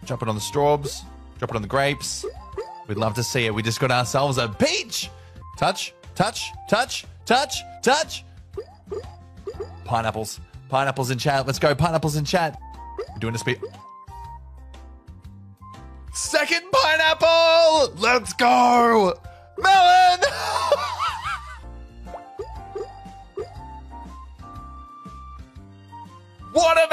Drop it on the strawbs. Drop it on the grapes. We'd love to see it. We just got ourselves a peach. Touch, touch, touch, touch, touch. Pineapples. Pineapples in chat. Let's go. Pineapples in chat. We're doing a speed. Second pineapple. Let's go. Melon. What a